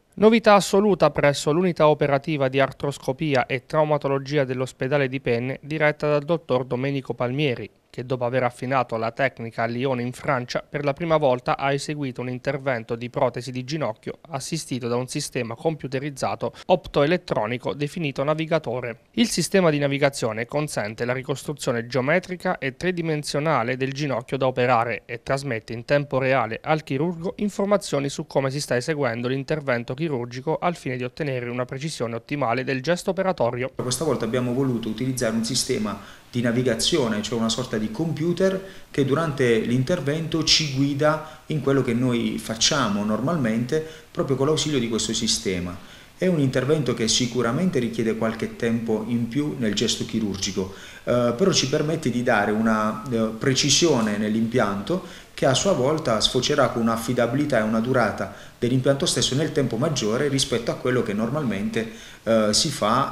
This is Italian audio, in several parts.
Novità assoluta presso l'unità operativa di artroscopia e traumatologia dell'ospedale di Penne diretta dal dottor Domenico Palmieri, che dopo aver affinato la tecnica a Lione in Francia, per la prima volta ha eseguito un intervento di protesi di ginocchio assistito da un sistema computerizzato optoelettronico definito navigatore. Il sistema di navigazione consente la ricostruzione geometrica e tridimensionale del ginocchio da operare e trasmette in tempo reale al chirurgo informazioni su come si sta eseguendo l'intervento chirurgico al fine di ottenere una precisione ottimale del gesto operatorio. Questa volta abbiamo voluto utilizzare un sistema di navigazione, cioè una sorta di computer che durante l'intervento ci guida in quello che noi facciamo normalmente proprio con l'ausilio di questo sistema. È un intervento che sicuramente richiede qualche tempo in più nel gesto chirurgico, però ci permette di dare una precisione nell'impianto che a sua volta sfocerà con un'affidabilità e una durata dell'impianto stesso nel tempo maggiore rispetto a quello che normalmente si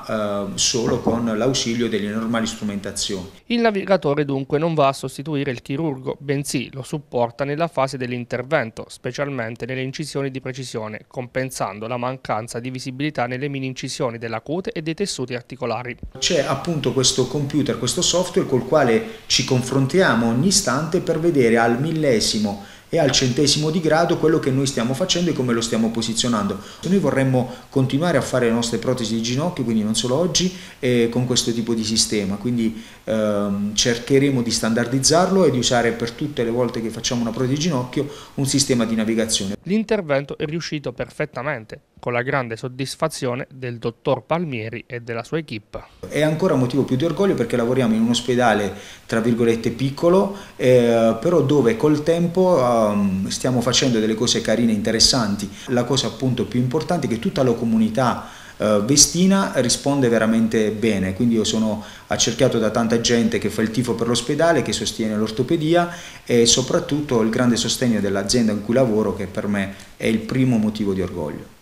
fa solo con l'ausilio delle normali strumentazioni. Il navigatore dunque non va a sostituire il chirurgo, bensì lo supporta nella fase dell'intervento, specialmente nelle incisioni di precisione, compensando la mancanza di visibilità nelle mini incisioni della cute e dei tessuti articolari. C'è appunto questo computer, questo software col quale ci confrontiamo ogni istante per vedere al millesimo e al centesimo di grado quello che noi stiamo facendo e come lo stiamo posizionando. Noi vorremmo continuare a fare le nostre protesi di ginocchio, quindi non solo oggi, con questo tipo di sistema, quindi cercheremo di standardizzarlo e di usare per tutte le volte che facciamo una protesi di ginocchio un sistema di navigazione. L'intervento è riuscito perfettamente, con la grande soddisfazione del dottor Palmieri e della sua equipe. È ancora motivo più di orgoglio perché lavoriamo in un ospedale tra virgolette piccolo, però dove col tempo stiamo facendo delle cose carine e interessanti. La cosa appunto più importante è che tutta la comunità vestina risponde veramente bene, quindi io sono accerchiato da tanta gente che fa il tifo per l'ospedale, che sostiene l'ortopedia e soprattutto il grande sostegno dell'azienda in cui lavoro, che per me è il primo motivo di orgoglio.